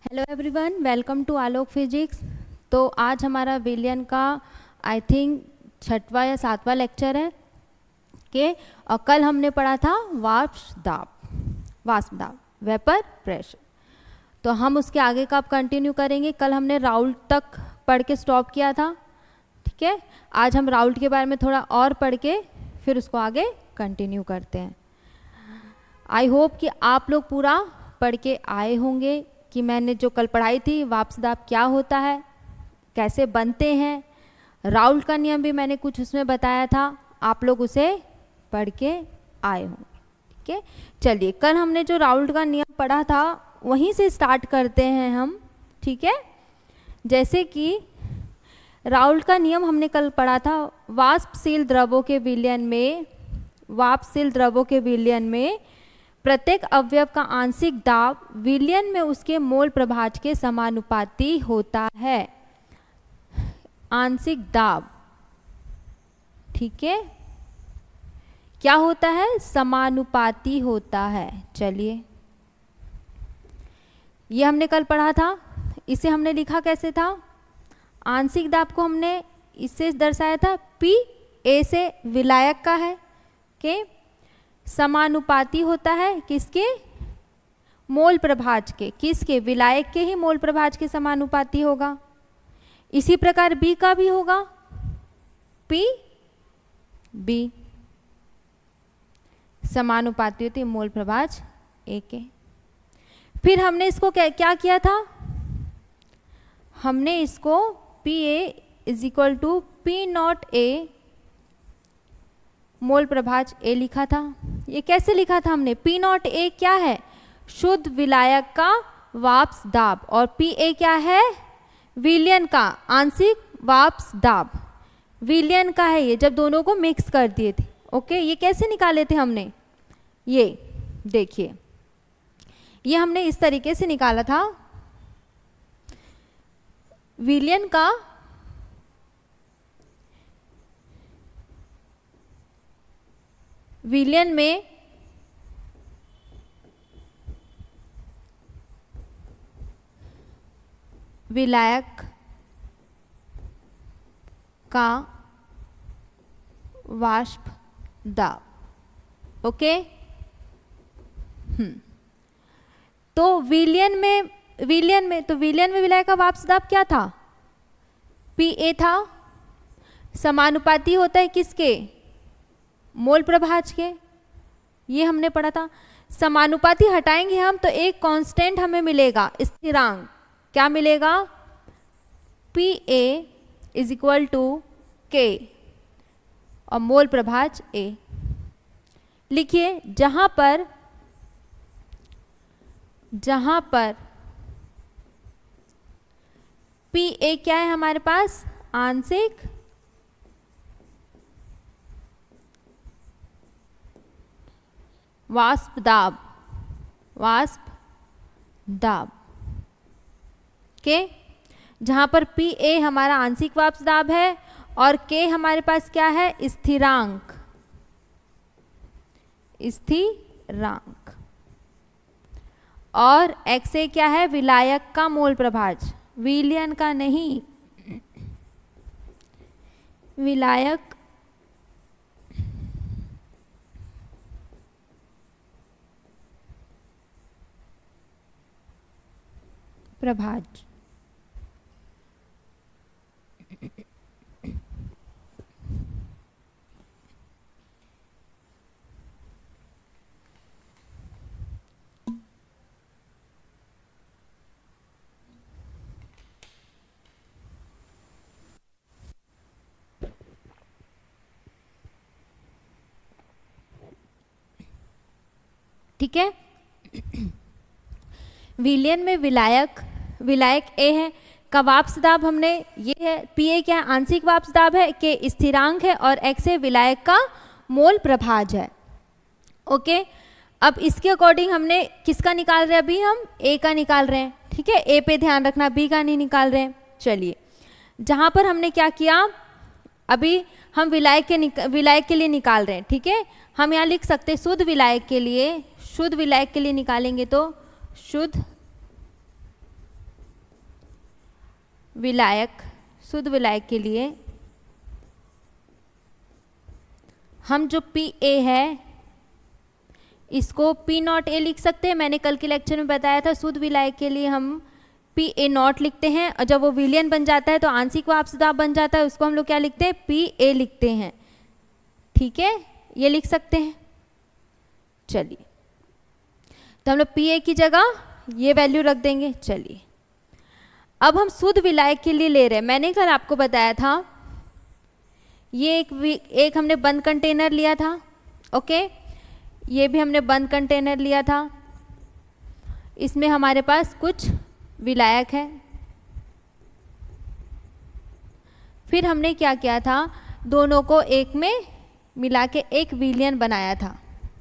Hello everyone, welcome to Alok physics. तो आज हमारा विलियन का आई थिंक 6वां या 7वां लेक्चर है और कल हमने पढ़ा था वाष्प दाब वेपर प्रेशर। तो हम उसके आगे का अब कंटिन्यू करेंगे। कल हमने राउल्ट तक पढ़ के स्टॉप किया था, ठीक है। आज हम राउल्ट के बारे में थोड़ा और पढ़ के फिर उसको आगे कंटिन्यू करते हैं। आई होप कि आप लोग पूरा पढ़ के आए होंगे कि मैंने जो कल पढ़ाई थी वाष्प दाब क्या होता है, कैसे बनते हैं, राउल्ट का नियम भी मैंने कुछ उसमें बताया था, आप लोग उसे पढ़ के आए होंगे, ठीक है। चलिए, कल हमने जो राउल्ट का नियम पढ़ा था वहीं से स्टार्ट करते हैं हम, ठीक है। जैसे कि राउल्ट का नियम हमने कल पढ़ा था, वाष्पशील द्रवों के विलयन में प्रत्येक अवयव का आंशिक दाब विलयन में उसके मोल प्रभाज के समानुपाती होता है। आंशिक दाब, ठीक है, क्या होता है? समानुपाती होता है। चलिए, ये हमने कल पढ़ा था। इसे हमने लिखा कैसे था? आंशिक दाब को हमने इससे दर्शाया था, पी ए से विलायक का है कि समानुपाती होता है किसके? मोल प्रभाज के। किसके? विलायक के ही मोल प्रभाज के समानुपाती होगा। इसी प्रकार बी का भी होगा, पी बी समानुपाती होती है मोल प्रभाज ए के। फिर हमने इसको क्या किया था? हमने इसको P A is equal to P not A mole प्रभाज ए लिखा था। ये कैसे लिखा था हमने? पी नॉट ए क्या है? शुद्ध विलायक का वाष्प दाब, और पी ए क्या है? विलयन का आंशिक वाष्प दाब, विलयन का है ये, जब दोनों को मिक्स कर दिए थे। ओके, ये कैसे निकाले थे हमने? ये देखिए, ये हमने इस तरीके से निकाला था। विलयन का विलयन में विलायक का वाष्प दाब। ओके, तो विलयन में विलायक का वाष्प दाब क्या था? पी ए था। समानुपाती होता है किसके? मोल प्रभाज के। ये हमने पढ़ा था। समानुपाती हटाएंगे हम तो एक कांस्टेंट हमें मिलेगा, स्थिरांक। क्या मिलेगा? P A is equal to K और मोल प्रभाज ए। लिखिए, जहां पर पी ए क्या है हमारे पास? आंशिक वाष्प दाब के, जहां पर पी ए हमारा आंशिक वाष्प दाब है और के हमारे पास क्या है? स्थिरांक। और एक्स ए क्या है? विलायक का मोल प्रभाज, विलयन का नहीं, विलायक प्रभाज। ठीक है, विलयन में विलायक ए है का वाष्प दाब हमने ये है, पी ए क्या है? आंशिक वाष्प दाब है, के स्थिरांक है और एक्स ए विलायक का मोल प्रभाज है। ओके, अब इसके अकॉर्डिंग हमने किसका निकाल रहे हैं? अभी हम ए का निकाल रहे हैं, ठीक है। ए पे ध्यान रखना, बी का नहीं निकाल रहे हैं। चलिए, जहां पर हमने क्या किया, अभी हम विलायक के लिए निकाल रहे हैं, ठीक है। हम यहाँ लिख सकते हैं शुद्ध विलायक के लिए निकालेंगे तो शुद्ध विलायक, शुद्ध विलायक के लिए हम जो PA है इसको P0A लिख सकते हैं। मैंने कल के लेक्चर में बताया था शुद्ध विलायक के लिए हम PA0 लिखते हैं, और जब वो विलयन बन जाता है तो आंशिक वाष्प दाब बन जाता है, उसको हम लोग क्या लिखते हैं, PA लिखते हैं। ठीक है, ये लिख सकते हैं। चलिए, तो हम लोग PA की जगह ये वैल्यू रख देंगे। चलिए, अब हम शुद्ध विलायक के लिए ले रहे हैं। मैंने कल आपको बताया था ये एक हमने बंद कंटेनर लिया था, ओके, ये भी हमने बंद कंटेनर लिया था, इसमें हमारे पास कुछ विलायक है। फिर हमने क्या किया था, दोनों को एक में मिला के एक विलयन बनाया था।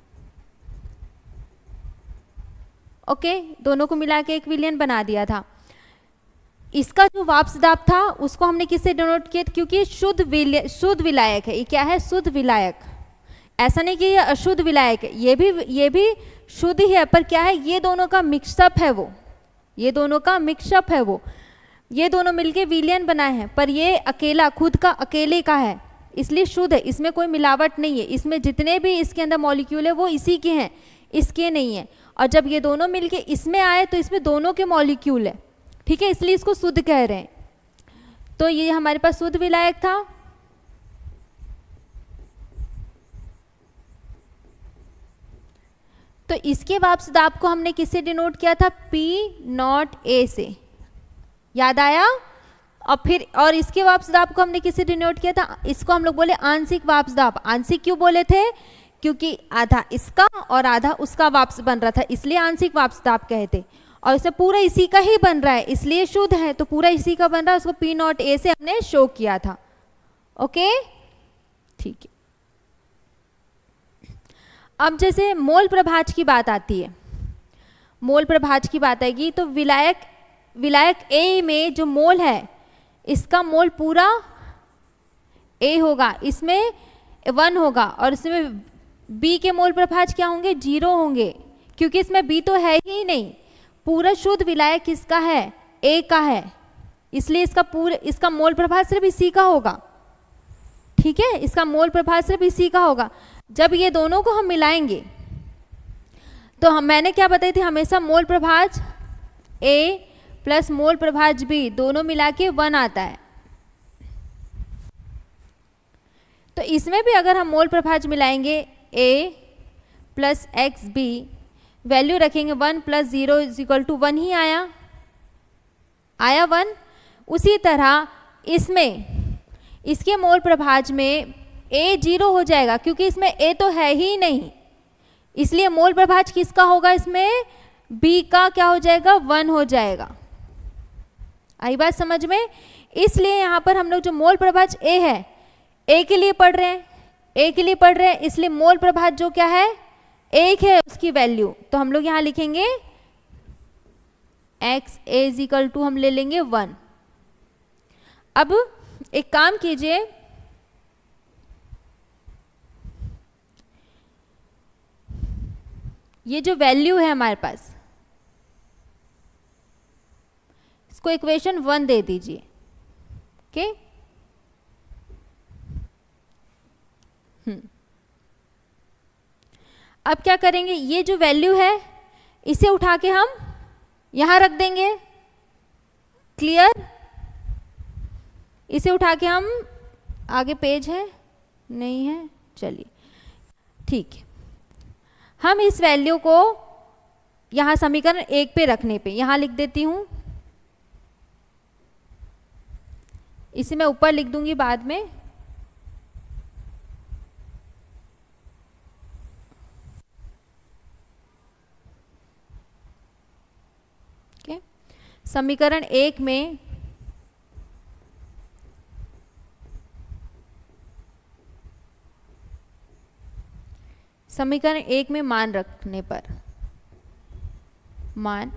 ओके, दोनों को मिला के एक विलयन बना दिया था। इसका जो वाष्प दाब था उसको हमने किससे डिनोट किया, क्योंकि शुद्ध विलायक है। ये क्या है, शुद्ध विलायक। ऐसा नहीं कि ये अशुद्ध विलायक है, ये भी शुद्ध ही है, पर क्या है, ये दोनों का मिक्सअप है वो, ये दोनों का मिक्सअप है वो, ये दोनों मिलके विलयन बनाए हैं, पर ये अकेला खुद का अकेले का है, इसलिए शुद्ध है। इसमें कोई मिलावट नहीं है, इसमें जितने भी इसके अंदर मॉलिक्यूल है वो इसी के हैं, इसके नहीं है। और जब ये दोनों मिलके इसमें आए तो इसमें दोनों के मॉलिक्यूल है, ठीक है, इसलिए इसको शुद्ध कह रहे हैं। तो ये हमारे पास शुद्ध विलायक था। तो इसके वाष्प दाब को हमने किससे डिनोट किया था, P0A से, याद आया। और इसके वाष्प दाब को हमने किससे डिनोट किया था, इसको हम लोग बोले आंशिक वाष्प दाब। आंशिक क्यों बोले थे, क्योंकि आधा इसका और आधा उसका वाष्प बन रहा था, इसलिए आंशिक वाष्प दाब कहते। और इसे पूरा इसी का ही बन रहा है, इसलिए शुद्ध है, तो पूरा इसी का बन रहा है, उसको P0A से हमने शो किया था। ओके, ठीक है। अब जैसे मोल प्रभाज की बात आती है, मोल प्रभाज की बात आएगी तो विलायक A में जो मोल है इसका मोल पूरा A होगा, इसमें 1 होगा, और इसमें B के मोल प्रभाज क्या होंगे, 0 होंगे, क्योंकि इसमें B तो है ही नहीं। पूरा शुद्ध विलायक किसका है, A का है, इसलिए इसका मोल प्रभाज सिर्फ इसी का होगा। ठीक है, इसका मोल प्रभाज सिर्फ इसी का होगा। जब ये दोनों को हम मिलाएंगे तो मैंने क्या बताई थी, हमेशा मोल प्रभाज A प्लस मोल प्रभाज B दोनों मिला के 1 आता है। तो इसमें भी अगर हम मोल प्रभाज मिलाएंगे A प्लस XB, वैल्यू रखेंगे 1 प्लस 0 इज इक्वल टू 1 ही आया 1। उसी तरह इसमें इसके मोल प्रभाज में A 0 हो जाएगा, क्योंकि इसमें A तो है ही नहीं, इसलिए मोल प्रभाज किसका होगा, इसमें B का क्या हो जाएगा, 1 हो जाएगा। आई बात समझ में। इसलिए यहाँ पर हम लोग जो मोल प्रभाज A है, A के लिए पढ़ रहे हैं, A के लिए पढ़ रहे हैं, इसलिए मोल प्रभाज जो क्या है, 1 है उसकी वैल्यू, तो हम लोग यहाँ लिखेंगे XA इज इक्वल टू हम ले लेंगे 1। अब एक काम कीजिए, ये जो वैल्यू है हमारे पास, इसको इक्वेशन 1 दे दीजिए। ओके, अब क्या करेंगे, ये जो वैल्यू है इसे उठा के हम यहां रख देंगे। क्लियर, इसे उठा के हम आगे पेज है नहीं है, चलिए ठीक है, हम इस वैल्यू को यहां समीकरण 1 पे रखने पे यहां लिख देती हूं, इसे मैं ऊपर लिख दूंगी बाद में। ओके, समीकरण 1 में मान रखने पर, मान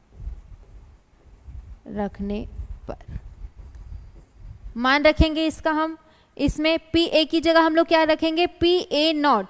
रखेंगे इसका हम, इसमें PA की जगह हम लोग क्या रखेंगे, PA0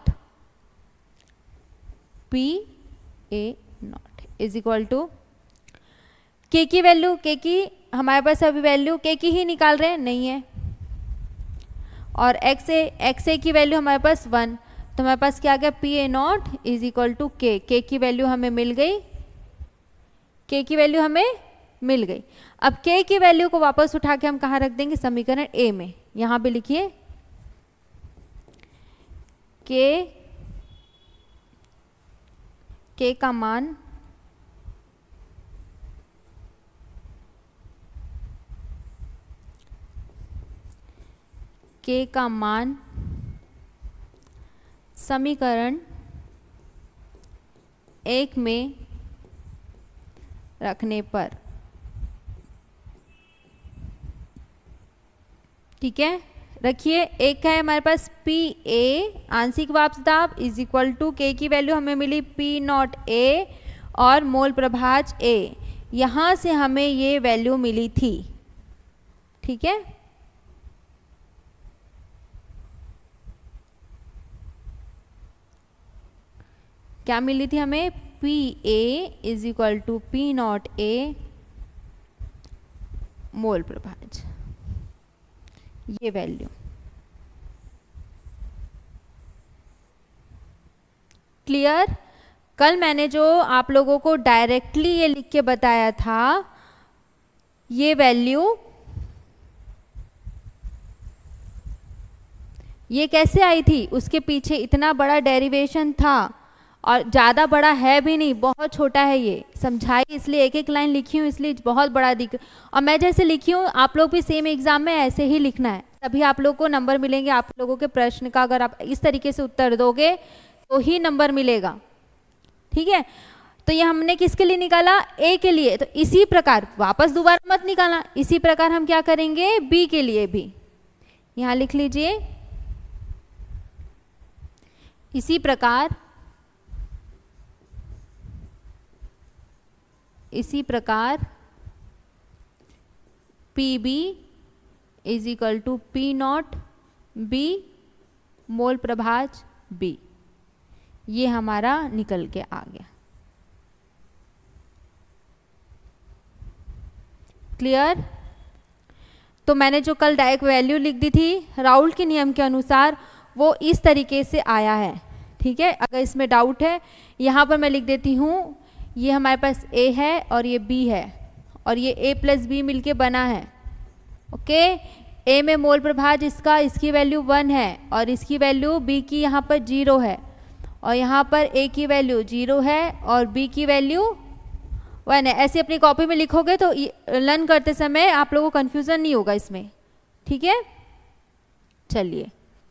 is equal to K की वैल्यू, के की हमारे पास अभी वैल्यू के की ही निकाल रहे हैं, नहीं है, और एक्स ए की वैल्यू हमारे पास 1, तो हमारे पास क्या आ गया, P A not is equal to K की वैल्यू हमें मिल गई, के की वैल्यू हमें मिल गई। अब के की वैल्यू को वापस उठा के हम कहाँ रख देंगे, समीकरण ए में, यहाँ पे लिखिए के का मान समीकरण 1 में रखने पर, ठीक है, रखिए। एक है हमारे पास पी ए आंशिक वाष्प दाब इज इक्वल टू के की वैल्यू हमें मिली पी नॉट ए और मोल प्रभाज ए, यहाँ से हमें ये वैल्यू मिली थी, ठीक है। क्या मिली थी हमें, P A is equal to P not A mole प्रभाज, ये वैल्यू। क्लियर। कल मैंने जो आप लोगों को डायरेक्टली ये लिख के बताया था, ये वैल्यू ये कैसे आई थी, उसके पीछे इतना बड़ा डेरिवेशन था, और ज़्यादा बड़ा है भी नहीं, बहुत छोटा है, ये समझाई इसलिए एक एक लाइन लिखी हूँ, इसलिए बहुत बड़ा दिख, और मैं जैसे लिखी हूँ आप लोग भी सेम एग्जाम में ऐसे ही लिखना है, तभी आप लोग को नंबर मिलेंगे। आप लोगों के प्रश्न का अगर आप इस तरीके से उत्तर दोगे तो ही नंबर मिलेगा, ठीक है। तो ये हमने किसके लिए निकाला, ए के लिए, तो इसी प्रकार वापस दोबारा मत निकालना, इसी प्रकार हम क्या करेंगे बी के लिए भी, यहाँ लिख लीजिए, इसी प्रकार P B is equal to P not B mole प्रभाज बी, ये हमारा निकल के आ गया। क्लियर। तो मैंने जो कल डायरेक्ट वैल्यू लिख दी थी राउल्ट के नियम के अनुसार, वो इस तरीके से आया है, ठीक है। अगर इसमें डाउट है, यहाँ पर मैं लिख देती हूँ, ये हमारे पास A है और ये B है, और ये A प्लस बी मिलके बना है, ओके। A में मोल प्रभाज इसकी वैल्यू 1 है, और इसकी वैल्यू B की यहाँ पर 0 है, और यहाँ पर A की वैल्यू 0 है और B की वैल्यू 1 है। ऐसे अपनी कॉपी में लिखोगे तो लर्न करते समय आप लोगों को कन्फ्यूज़न नहीं होगा इसमें, ठीक है। चलिए,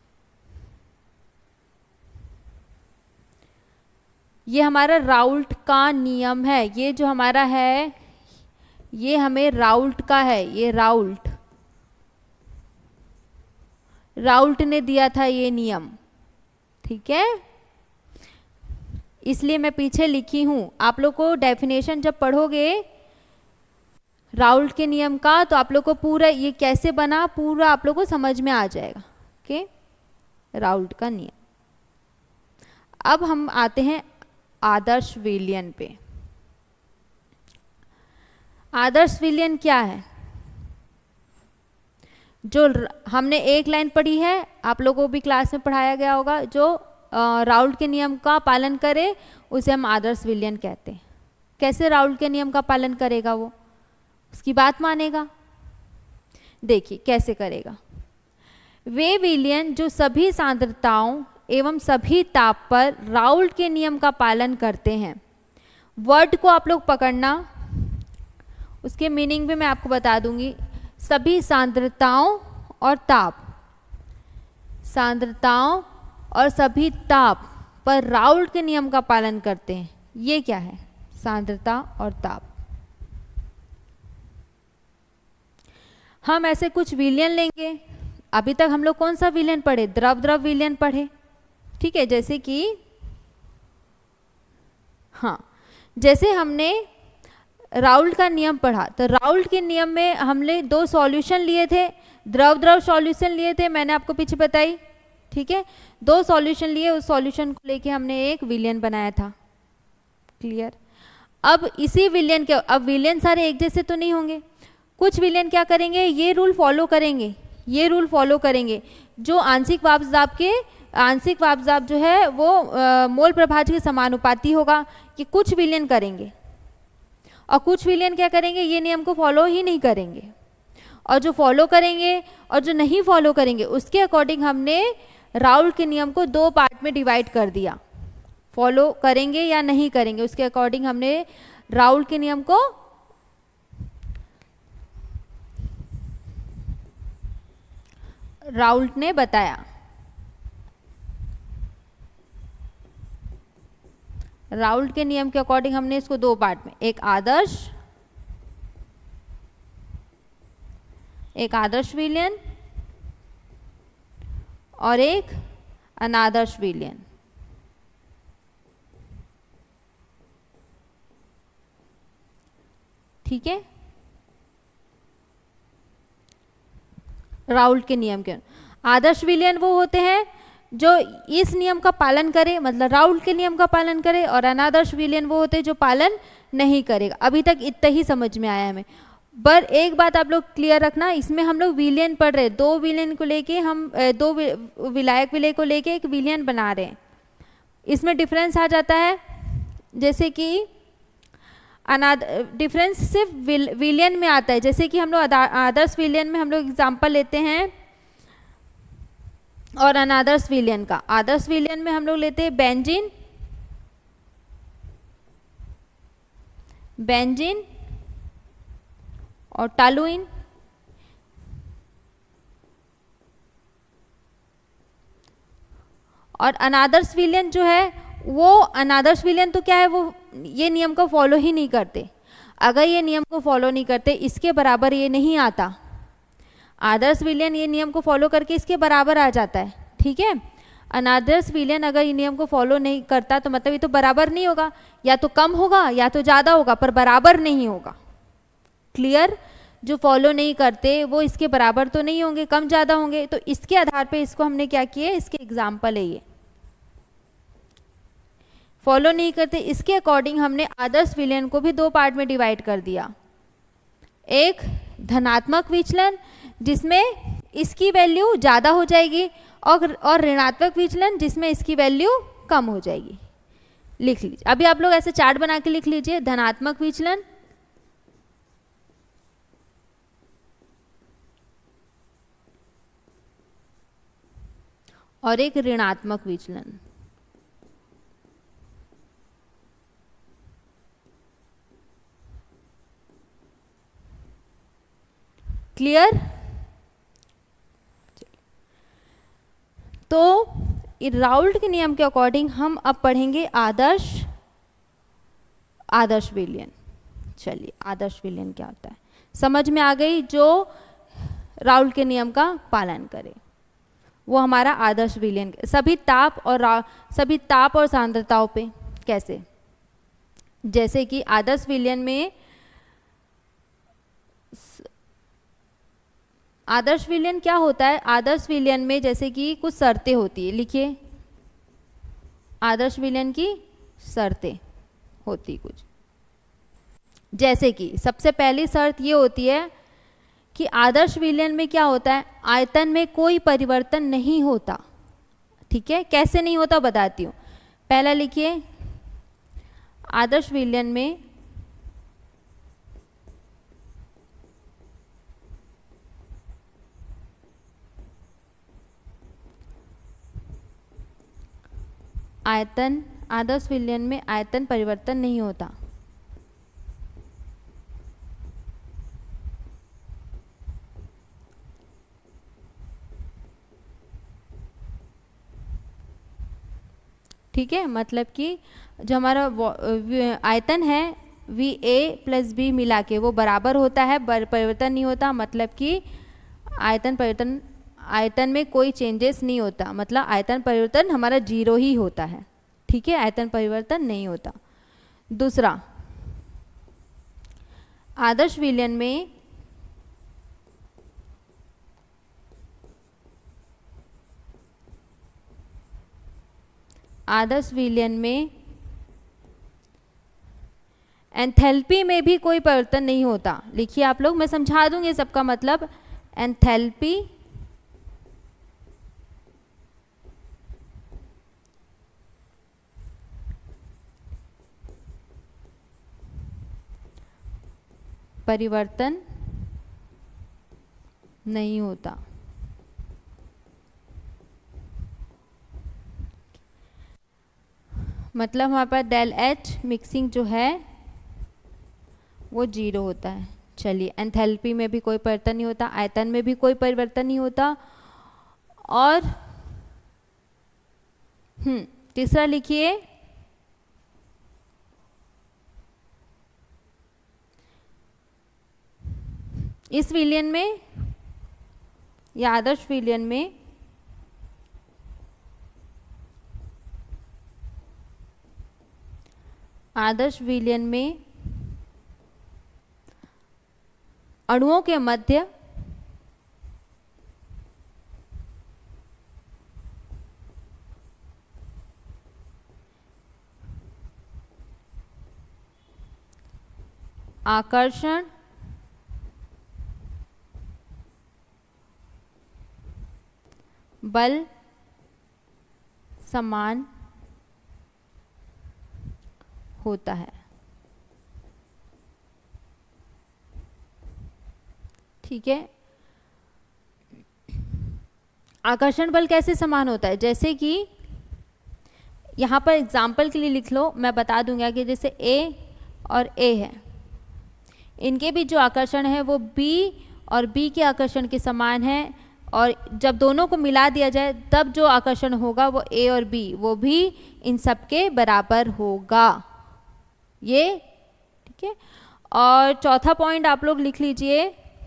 ये हमारा राउल्ट का नियम है, ये जो हमारा है ये हमें राउल्ट का है, ये राउल्ट ने दिया था ये नियम, ठीक है। इसलिए मैं पीछे लिखी हूँ, आप लोग को डेफिनेशन जब पढ़ोगे राउल्ट के नियम का तो आप लोग को पूरा ये कैसे बना पूरा आप लोग को समझ में आ जाएगा, ओके। राउल्ट का नियम। अब हम आते हैं आदर्श विलयन पे। आदर्श विलयन क्या है, जो हमने एक लाइन पढ़ी है, आप लोगों को भी क्लास में पढ़ाया गया होगा, जो राउल्ट के नियम का पालन करे उसे हम आदर्श विलयन कहते हैं। कैसे राउल्ट के नियम का पालन करेगा वो, उसकी बात मानेगा। देखिए कैसे करेगा, वे विलयन जो सभी सांद्रताओं एवं सभी ताप पर राउल्ट के नियम का पालन करते हैं। वर्ड को आप लोग पकड़ना, उसके मीनिंग भी मैं आपको बता दूंगी। सभी सांद्रताओं और ताप, सांद्रताओं और सभी ताप पर राउल्ट के नियम का पालन करते हैं। ये क्या है, सांद्रता और ताप। हम ऐसे कुछ विलयन लेंगे। अभी तक हम लोग कौन सा विलयन पढ़े, द्रव द्रव विलयन पढ़े, ठीक है। जैसे कि हाँ, जैसे हमने राउल्ट का नियम पढ़ा, तो राउल्ट के नियम में हमने 2 सॉल्यूशन लिए थे, द्रव द्रव सॉल्यूशन लिए थे, मैंने आपको पीछे बताई, ठीक है। 2 सॉल्यूशन लिए, उस सॉल्यूशन को लेके हमने एक विलयन बनाया था, क्लियर। अब इसी विलयन के, अब विलयन सारे एक जैसे तो नहीं होंगे, कुछ विलयन क्या करेंगे, ये रूल फॉलो करेंगे, ये रूल फॉलो करेंगे, जो आंशिक वापजाब के, आंशिक वापजाब जो है वो मोल प्रभाज्य के समानुपाती होगा, कि कुछ विलयन करेंगे और कुछ विलयन क्या करेंगे, ये नियम को फॉलो ही नहीं करेंगे, और जो फॉलो करेंगे और जो नहीं फॉलो करेंगे उसके अकॉर्डिंग हमने राउल्ट के नियम को दो पार्ट में डिवाइड कर दिया। फॉलो करेंगे या नहीं करेंगे उसके अकॉर्डिंग हमने राउल्ट के नियम को राउल्ट ने बताया। राउल्ट के नियम के अकॉर्डिंग हमने इसको दो पार्ट में, एक आदर्श विलयन और एक अनादर्श विलयन। ठीक है, राउल्ट के नियम के आदर्श विलयन वो होते हैं जो इस नियम का पालन करे, मतलब राउल्ट के नियम का पालन करे, और अनादर्श विलयन वो होते हैं जो पालन नहीं करेगा। अभी तक इतना ही समझ में आया हमें। पर एक बात आप लोग क्लियर रखना, इसमें हम लोग विलयन पढ़ रहे हैं, दो विलयन को लेके हम दो विलायक विलय को लेके एक विलयन बना रहे हैं। इसमें डिफरेंस आ जाता है, जैसे कि डिफरेंस सिर्फ विलयन में आता है। जैसे कि हम लोग आदर्श विलयन में हम लोग एग्जाम्पल लेते हैं और अनादर्श विलयन का। आदर्श विलयन में हम लोग लेते हैं बेंजीन और टॉलुइन, और अनादर्श विलयन जो है वो, अनादर्श विलयन तो क्या है, वो ये नियम को फॉलो ही नहीं करते। अगर ये नियम को फॉलो नहीं करते, इसके बराबर ये नहीं आता। आदर्श विलयन ये नियम को फॉलो करके इसके बराबर आ जाता है। ठीक है, अनादर्श विलयन अगर ये नियम को फॉलो नहीं करता तो मतलब ये तो बराबर नहीं होगा, या तो कम होगा या तो ज़्यादा होगा, पर बराबर नहीं होगा। क्लियर, जो फॉलो नहीं करते वो इसके बराबर तो नहीं होंगे, कम ज़्यादा होंगे। तो इसके आधार पे इसको हमने क्या किए, इसके एग्जाम्पल है ये, फॉलो नहीं करते, इसके अकॉर्डिंग हमने आदर्श विलयन को भी दो पार्ट में डिवाइड कर दिया। एक धनात्मक विचलन जिसमें इसकी वैल्यू ज़्यादा हो जाएगी, और ऋणात्मक विचलन जिसमें इसकी वैल्यू कम हो जाएगी। लिख लीजिए, अभी आप लोग ऐसे चार्ट बना के लिख लीजिए, धनात्मक विचलन और एक ऋणात्मक विचलन। क्लियर? तो राउल्ट के नियम के अकॉर्डिंग हम अब पढ़ेंगे आदर्श विलयन। चलिए, आदर्श विलयन क्या होता है समझ में आ गई। जो राउल्ट के नियम का पालन करे वो हमारा आदर्श विलयन। सभी ताप और सांद्रताओं पे कैसे, जैसे कि आदर्श विलयन में, आदर्श विलयन क्या होता है, आदर्श विलयन में जैसे कि कुछ शर्तें होती है। लिखिए, आदर्श विलयन की शर्तें होती कुछ, जैसे कि सबसे पहली शर्त ये होती है कि आदर्श विलयन में क्या होता है, आयतन में कोई परिवर्तन नहीं होता। ठीक है, कैसे नहीं होता बताती हूँ। पहला लिखिए, आदर्श विलयन में आदर्श विलयन में आयतन परिवर्तन नहीं होता। ठीक है, मतलब कि जो हमारा आयतन है VA + B मिला के वो बराबर होता है, परिवर्तन नहीं होता। मतलब कि आयतन में कोई चेंजेस नहीं होता, मतलब आयतन परिवर्तन हमारा 0 ही होता है। ठीक है, आयतन परिवर्तन नहीं होता। दूसरा, आदर्श विलयन में एंथैल्पी में भी कोई परिवर्तन नहीं होता। लिखिए आप लोग, मैं समझा दूंगी सबका मतलब। एंथैल्पी परिवर्तन नहीं होता। मतलब हमारे पास डेल एच मिक्सिंग जो है वो 0 होता है। चलिए, एंथैल्पी में भी कोई परिवर्तन नहीं होता, आयतन में भी कोई परिवर्तन नहीं होता। और तीसरा लिखिए, इस विलयन में या आदर्श विलयन में अणुओं के मध्य आकर्षण बल समान होता है। ठीक है, आकर्षण बल कैसे समान होता है? जैसे कि यहाँ पर एग्जाम्पल के लिए लिख लो, मैं बता दूंगा कि जैसे A और A है, इनके भी जो आकर्षण है वो B और B के आकर्षण के समान है, और जब दोनों को मिला दिया जाए तब जो आकर्षण होगा वो A और B वो भी इन सब के बराबर होगा। ये ठीक है। और चौथा पॉइंट आप लोग लिख लीजिए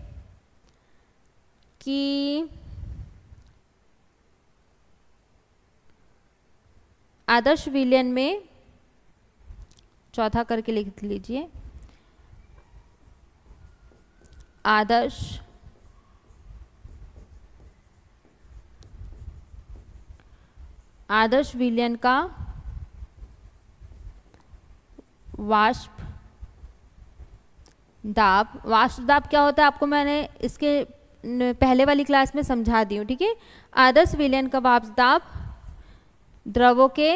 कि आदर्श विलयन में, चौथा करके लिख लीजिए, आदर्श विलयन का वाष्प दाब क्या होता है आपको मैंने इसके पहले वाली क्लास में समझा दी हूँ। ठीक है, आदर्श विलयन का वाष्प दाब द्रवों के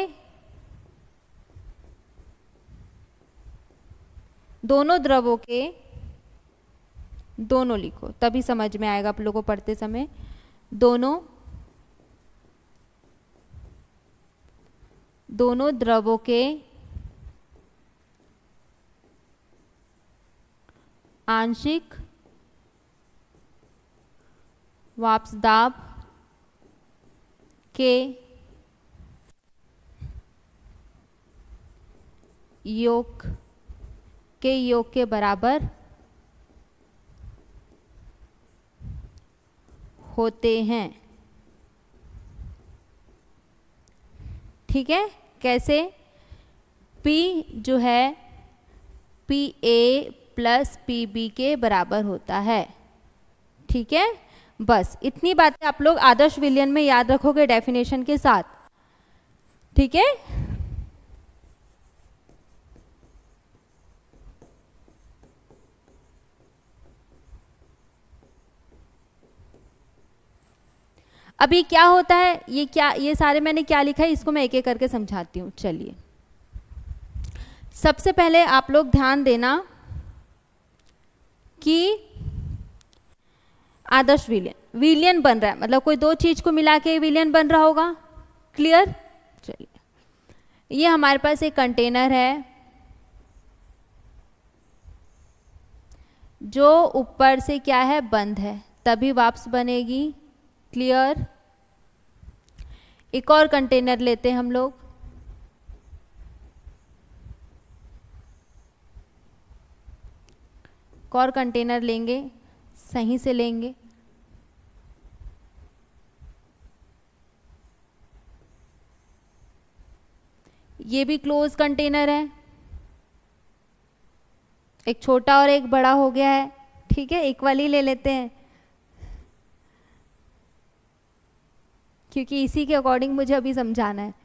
दोनों लिखो तभी समझ में आएगा आप लोगों को पढ़ते समय। दोनों द्रवों के आंशिक वाष्प दाब के योग के बराबर होते हैं। ठीक है, कैसे? P जो है PA प्लस PB के बराबर होता है। ठीक है, बस इतनी बातें आप लोग आदर्श विलयन में याद रखोगे डेफिनेशन के साथ। ठीक है, अभी क्या होता है, ये सारे मैंने क्या लिखा है इसको मैं एक एक करके समझाती हूँ। चलिए, सबसे पहले आप लोग ध्यान देना कि आदर्श विलयन बन रहा है, मतलब कोई दो चीज को मिला के विलयन बन रहा होगा। क्लियर? चलिए, ये हमारे पास एक कंटेनर है जो ऊपर से क्या है, बंद है, तभी वाष्प बनेगी। क्लियर? एक और कंटेनर लेते हैं हम लोग, एक और कंटेनर लेंगे, सही से लेंगे। ये भी क्लोज कंटेनर है, एक छोटा और एक बड़ा हो गया है। ठीक है, एक वाली ले लेते हैं क्योंकि इसी के अकॉर्डिंग मुझे अभी समझाना है।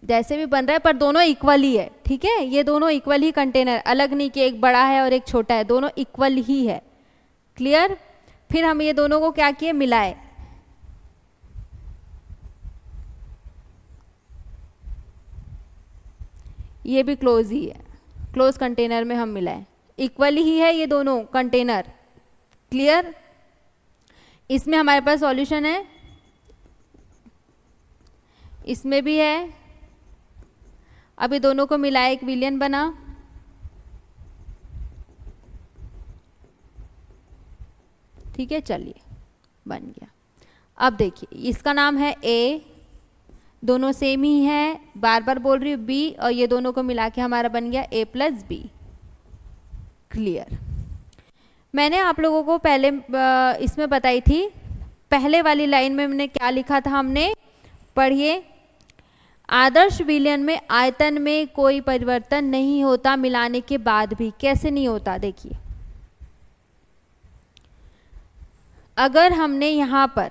जैसे भी बन रहा है, पर दोनों इक्वल ही है, ठीक है। ये दोनों इक्वल ही कंटेनर, अलग नहीं कि एक बड़ा है और एक छोटा है, दोनों इक्वल ही है। क्लियर। फिर हम ये दोनों को क्या किए, मिलाए। ये भी क्लोज ही है, क्लोज कंटेनर में हम मिलाए, इक्वल ही है ये दोनों कंटेनर। क्लियर। इसमें हमारे पास सॉल्यूशन है, इसमें भी है। अब ये दोनों को मिलाए, एक विलियन बना। ठीक है, चलिए बन गया। अब देखिए इसका नाम है ए, दोनों सेम ही है, बार बार बोल रही हूँ बी, और ये दोनों को मिला के हमारा बन गया ए प्लस बी। क्लियर। मैंने आप लोगों को पहले इसमें बताई थी, पहले वाली लाइन में मैंने क्या लिखा था, हमने पढ़िए, आदर्श विलयन में आयतन में कोई परिवर्तन नहीं होता मिलाने के बाद भी। कैसे नहीं होता, देखिए अगर हमने यहाँ पर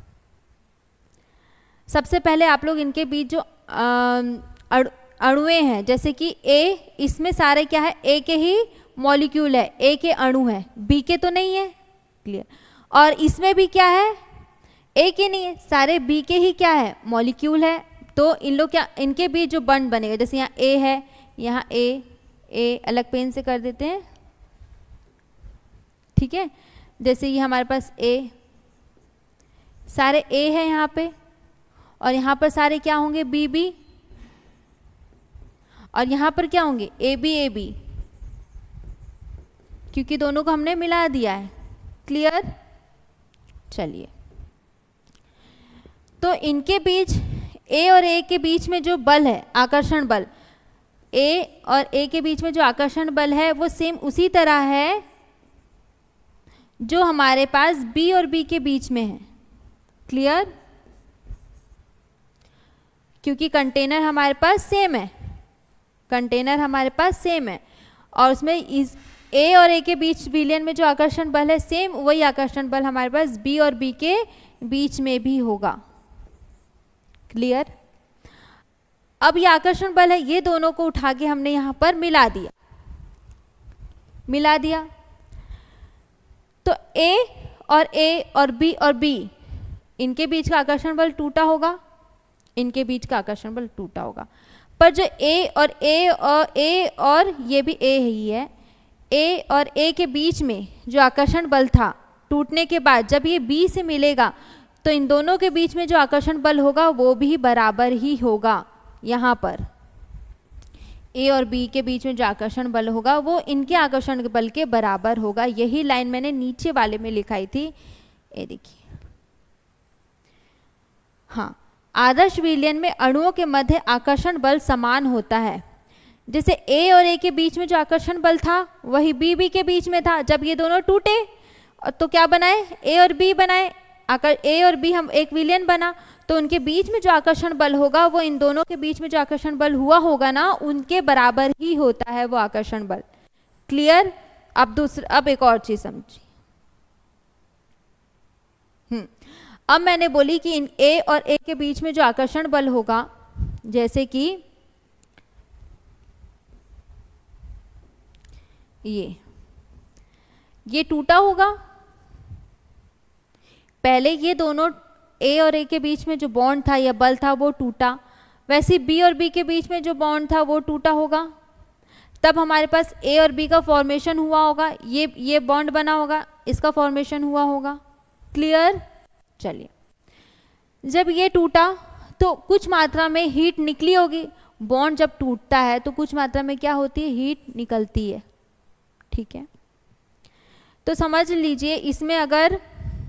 सबसे पहले आप लोग इनके बीच जो अणुएं हैं, जैसे कि ए, इसमें सारे क्या है, ए के ही मॉलिक्यूल है, ए के अणु है, बी के तो नहीं है। क्लियर। और इसमें भी क्या है, ए के नहीं है, सारे बी के ही क्या है, मॉलिक्यूल है। तो इन लोग क्या, इनके बीच जो बॉन्ड बनेगा, जैसे यहाँ ए है, यहाँ ए अलग पेन से कर देते हैं, ठीक है। जैसे ये हमारे पास ए, सारे ए है यहाँ पे, और यहाँ पर सारे क्या होंगे, बी बी, और यहाँ पर क्या होंगे, ए बी, क्योंकि दोनों को हमने मिला दिया है। क्लियर। चलिए, तो इनके बीच ए और ए के बीच में जो बल है, आकर्षण बल, ए और ए के बीच में जो आकर्षण बल है वो सेम उसी तरह है जो हमारे पास बी और बी के बीच में है। क्लियर। क्योंकि कंटेनर हमारे पास सेम है, कंटेनर हमारे पास सेम है, और उसमें इस ए और ए के बीच विलयन में जो आकर्षण बल है, सेम वही आकर्षण बल हमारे पास बी और बी के बीच में भी होगा। क्लियर। अब ये आकर्षण बल है, ये दोनों को उठा के हमने यहाँ पर मिला दिया। तो ए और बी इनके बीच का आकर्षण बल टूटा होगा, इनके बीच का आकर्षण बल टूटा होगा। पर जो ए और ये भी ए ही है, ए और ए के बीच में जो आकर्षण बल था, टूटने के बाद जब ये बी से मिलेगा तो इन दोनों के बीच में जो आकर्षण बल होगा वो भी बराबर ही होगा। यहाँ पर ए और बी के बीच में जो आकर्षण बल होगा वो इनके आकर्षण बल के बराबर होगा। यही लाइन मैंने नीचे वाले में लिखाई थी, ये देखिए। हाँ, आदर्श विलयन में अणुओं के मध्य आकर्षण बल समान होता है। जैसे ए और ए के बीच में जो आकर्षण बल था वही बी बी के बीच में था। जब ये दोनों टूटे तो क्या बनाए, ए और बी बनाए, ए और बी हम एक विलयन बना, तो उनके बीच में जो आकर्षण बल होगा वो इन दोनों के बीच में जो आकर्षण बल हुआ होगा ना, उनके बराबर ही होता है वो आकर्षण बल। क्लियर। अब एक और चीज समझिए। अब मैंने बोली कि इन ए और ए के बीच में जो आकर्षण बल होगा, जैसे कि ये टूटा होगा, पहले ये दोनों ए और ए के बीच में जो बॉन्ड था या बल था वो टूटा, वैसे बी और बी के बीच में जो बॉन्ड था वो टूटा होगा, तब हमारे पास ए और बी का फॉर्मेशन हुआ होगा, ये बॉन्ड बना होगा, इसका फॉर्मेशन हुआ होगा। क्लियर। चलिए, जब ये टूटा तो कुछ मात्रा में हीट निकली होगी। बॉन्ड जब टूटता है तो कुछ मात्रा में क्या होती है, हीट निकलती है। ठीक है, तो समझ लीजिए इसमें अगर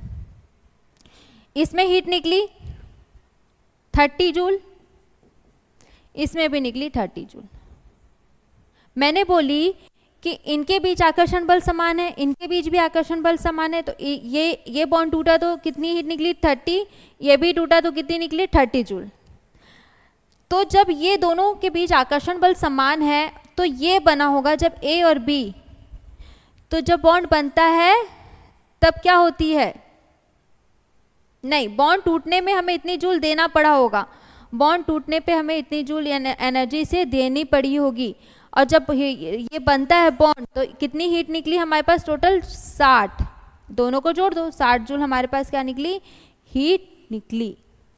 इसमें हीट निकली 30 जूल, इसमें भी निकली 30 जूल। मैंने बोली कि इनके बीच आकर्षण बल समान है, इनके बीच भी आकर्षण बल समान है, तो ये बॉन्ड टूटा तो कितनी हीट निकली 30, ये भी टूटा तो कितनी निकली 30 जूल। तो जब ये दोनों के बीच आकर्षण बल समान है तो ये बना होगा जब ए और बी, तो जब बॉन्ड बनता है तब क्या होती है, नहीं, बॉन्ड टूटने में हमें इतनी जूल देना पड़ा होगा, बॉन्ड टूटने पे हमें इतनी जूल एनर्जी से देनी पड़ी होगी, और जब ये बनता है बॉन्ड तो कितनी हीट निकली हमारे पास टोटल 60, दोनों को जोड़ दो 60 जूल हमारे पास क्या निकली, हीट निकली।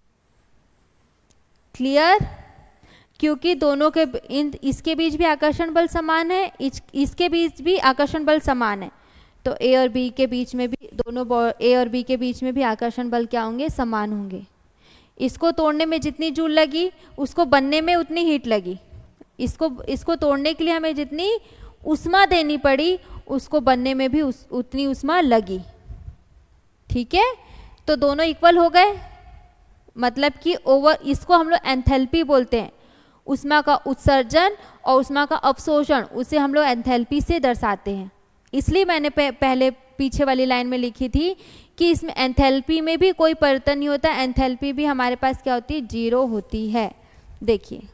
क्लियर? क्योंकि दोनों के इसके बीच भी आकर्षण बल समान है, इसके बीच भी आकर्षण बल समान है, तो ए और बी के बीच में भी दोनों ए और बी के बीच में भी आकर्षण बल क्या होंगे, समान होंगे। इसको तोड़ने में जितनी जूल लगी उसको बनने में उतनी हीट लगी, इसको तोड़ने के लिए हमें जितनी उष्मा देनी पड़ी उसको बनने में भी उतनी उष्मा लगी। ठीक है, तो दोनों इक्वल हो गए, मतलब कि ओवर, इसको हम लोग एंथैल्पी बोलते हैं, उष्मा का उत्सर्जन और उष्मा का अवशोषण, उसे हम लोग एंथैल्पी से दर्शाते हैं। इसलिए मैंने पहले पीछे वाली लाइन में लिखी थी कि इसमें एंथैल्पी में भी कोई परिवर्तन नहीं होता, एंथैल्पी भी हमारे पास क्या होती है, 0 होती है। देखिए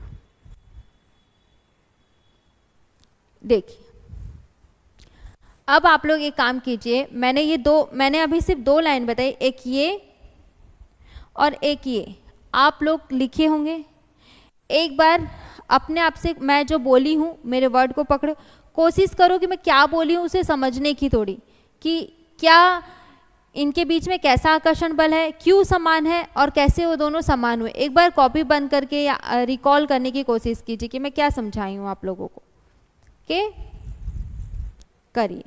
अब आप लोग एक काम कीजिए, मैंने अभी सिर्फ 2 लाइन बताई, एक ये और एक ये आप लोग लिखे होंगे। एक बार अपने आप से मैं जो बोली हूँ मेरे वर्ड को पकड़ो, कोशिश करो कि मैं क्या बोली हूँ उसे समझने की थोड़ी, कि क्या इनके बीच में कैसा आकर्षण बल है, क्यों समान है और कैसे वो दोनों समान हुए। एक बार कॉपी बंद करके या रिकॉल करने की कोशिश कीजिए कि मैं क्या समझाई हूँ आप लोगों को। ओके, करिए।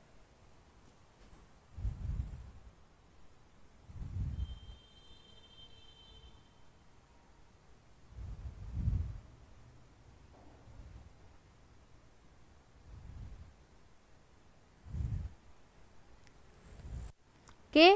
ओके,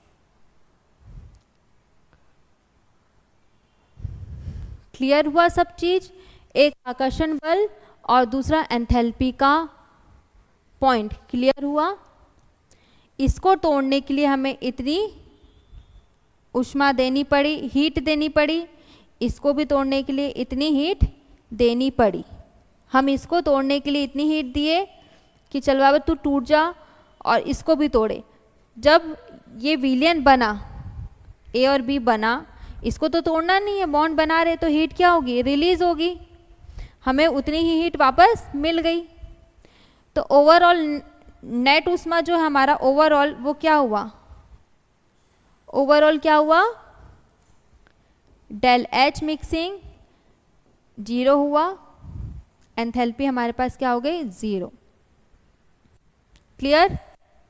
क्लियर हुआ सब चीज? एक आकर्षण बल और दूसरा एंथैल्पी का पॉइंट क्लियर हुआ। इसको तोड़ने के लिए हमें इतनी ऊष्मा देनी पड़ी, हीट देनी पड़ी, इसको भी तोड़ने के लिए इतनी हीट देनी पड़ी। हम इसको तोड़ने के लिए इतनी हीट दिए कि चल बाबा तू टूट जा, और इसको भी तोड़े। जब ये विलयन बना, ए और बी बना, इसको तो तोड़ना नहीं है, बॉन्ड बना रहे, तो हीट क्या होगी, रिलीज होगी, हमें उतनी ही हीट वापस मिल गई। तो ओवरऑल नेट ऊष्मा जो है हमारा ओवरऑल वो क्या हुआ, ओवरऑल क्या हुआ, डेल एच मिक्सिंग 0 हुआ, एंथैल्पी हमारे पास क्या हो गई, 0। क्लियर?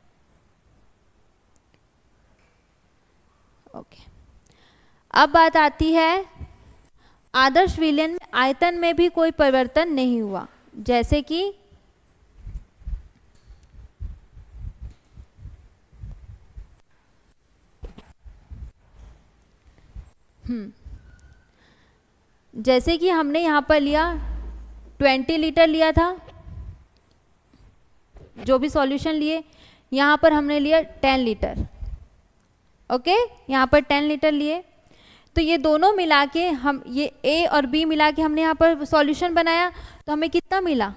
ओके, अब बात आती है आदर्श विलयन में आयतन में भी कोई परिवर्तन नहीं हुआ, जैसे कि जैसे कि हमने यहाँ पर लिया 20 लीटर लिया था, जो भी सॉल्यूशन लिए, यहाँ पर हमने लिया 10 लीटर। ओके, यहाँ पर 10 लीटर लिए, तो ये दोनों मिला के हम, ये ए और बी मिला के हमने यहाँ पर सॉल्यूशन बनाया, तो हमें कितना मिला,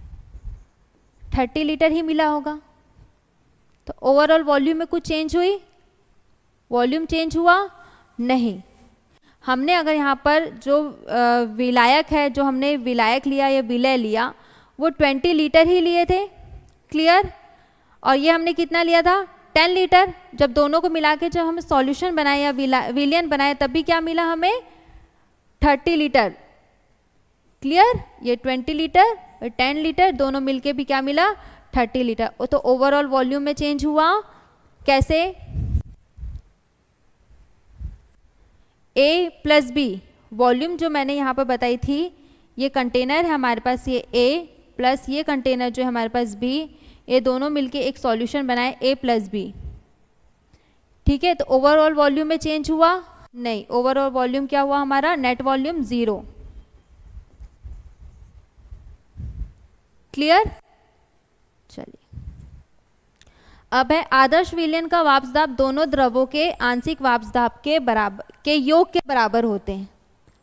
30 लीटर ही मिला होगा। तो ओवरऑल वॉल्यूम में कुछ चेंज हुई, वॉल्यूम चेंज हुआ नहीं। हमने अगर यहाँ पर जो विलायक है, जो हमने विलायक लिया या विलय लिया, वो 20 लीटर ही लिए थे। क्लियर? और ये हमने कितना लिया था, 10 लीटर। जब दोनों को मिला के जब हम सॉल्यूशन बनाए या विलयन बनाए, तब भी क्या मिला हमें, 30 लीटर। क्लियर? ये 20 लीटर और 10 लीटर दोनों मिलके भी क्या मिला, 30 लीटर। तो ओवरऑल वॉल्यूम में चेंज हुआ कैसे, A प्लस बी, वॉल्यूम जो मैंने यहाँ पर बताई थी, ये कंटेनर है हमारे पास, ये A प्लस ये कंटेनर जो है हमारे पास B, ये दोनों मिलके एक सॉल्यूशन बनाए A प्लस बी। ठीक है, तो ओवरऑल वॉल्यूम में चेंज हुआ नहीं, ओवरऑल वॉल्यूम क्या हुआ हमारा, नेट वॉल्यूम 0। क्लियर? चलिए, अब है आदर्श विलयन का वाष्प दाब दोनों द्रवों के आंशिक वाष्प दाब के बराबर के योग के बराबर होते हैं।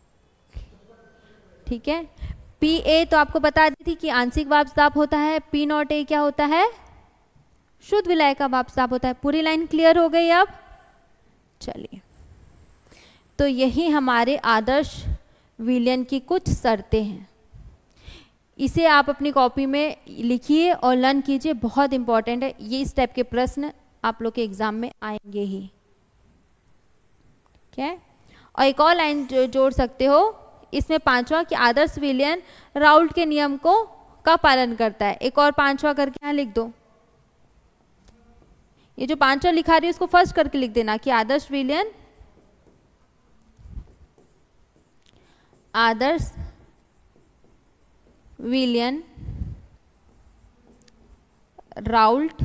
ठीक है, पी ए तो आपको बता दी थी कि आंशिक वाष्प दाब होता है, पी नॉट ए क्या होता है, शुद्ध विलय का वाष्प दाब होता है। पूरी लाइन क्लियर हो गई अब? चलिए, तो यही हमारे आदर्श विलयन की कुछ शर्तें हैं। इसे आप अपनी कॉपी में लिखिए और लर्न कीजिए, बहुत इंपॉर्टेंट है। ये इस टाइप के प्रश्न आप लोग के एग्जाम में आएंगे ही, ठीक है। और एक और लाइन जोड़ सकते हो इसमें, पांचवा, कि आदर्श विलयन राउल्ट के नियम का पालन करता है। एक और पांचवा करके यहाँ लिख दो। ये जो पांचवा लिखा रही है उसको फर्स्ट करके लिख देना कि आदर्श विलयन राउल्ट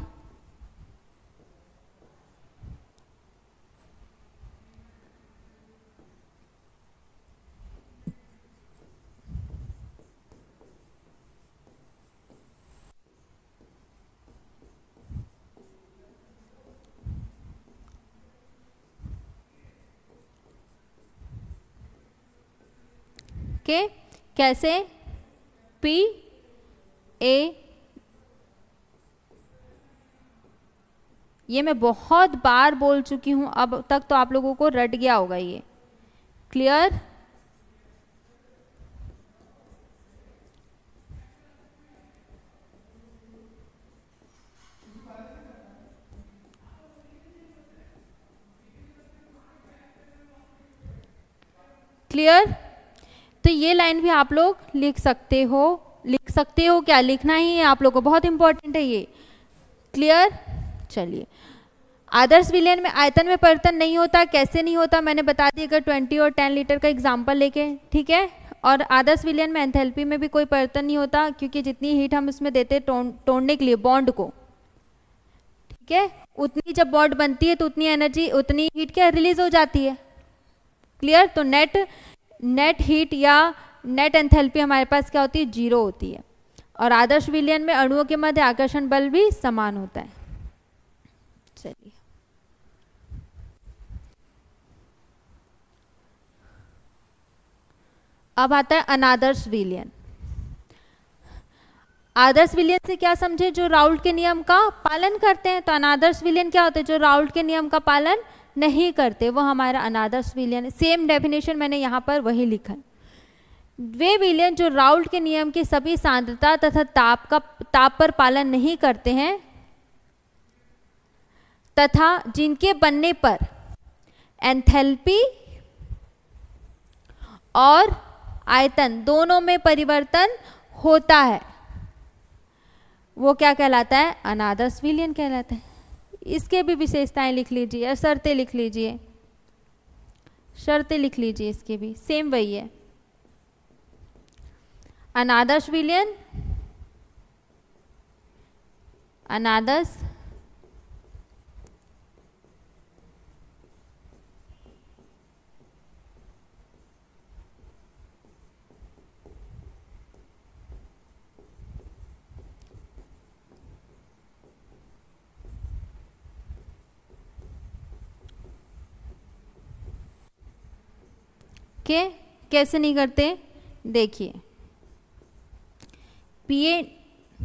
के कैसे P A, ये मैं बहुत बार बोल चुकी हूं, अब तक तो आप लोगों को रट गया होगा ये। क्लियर? क्लियर? तो ये लाइन भी आप लोग लिख सकते हो। क्या लिखना ही है आप लोग को, बहुत इंपॉर्टेंट है ये। क्लियर? चलिए, आदर्श विलयन में आयतन में परिवर्तन नहीं होता। कैसे नहीं होता मैंने बता दिया, अगर 20 और 10 लीटर का एग्जांपल लेके, ठीक है। और आदर्श विलयन में एंथैल्पी में भी कोई परिवर्तन नहीं होता, क्योंकि जितनी हीट हम इसमें देते हैं तोड़ने के लिए बॉन्ड को, ठीक है, उतनी जब बॉन्ड बनती है तो उतनी एनर्जी, उतनी हीट क्या रिलीज हो जाती है। क्लियर? तो नेट हीट या नेट एंथैल्पी हमारे पास क्या होती है, 0 होती है। और आदर्श विलयन में अणुओं के मध्य आकर्षण बल भी समान होता है। चलिए, अब आता है अनादर्श विलयन। आदर्श विलयन से क्या समझे, जो राउल्ट के नियम का पालन करते हैं। तो अनादर्श विलयन क्या होते हैं, जो राउल्ट के नियम का पालन नहीं करते, वो हमारा अनादर्श विलयन है। सेम डेफिनेशन मैंने यहाँ पर वही लिखा। वे विलयन जो राउल्ट के नियम की सभी सांद्रता तथा ताप पर पालन नहीं करते हैं, तथा जिनके बनने पर एंथैल्पी और आयतन दोनों में परिवर्तन होता है, वो क्या कहलाता है, अनादर्श विलयन कहलाता है। इसके भी विशेषताएं लिख लीजिए, शर्तें लिख लीजिए, शर्तें लिख लीजिए, इसके भी सेम वही है। अनादर्श विलयन, अनादर्श के कैसे नहीं करते, देखिए, P A